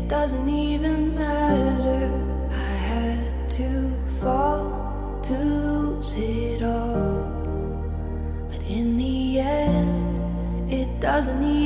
It doesn't even matter. I had to fall to lose it all. But in the end, it doesn't even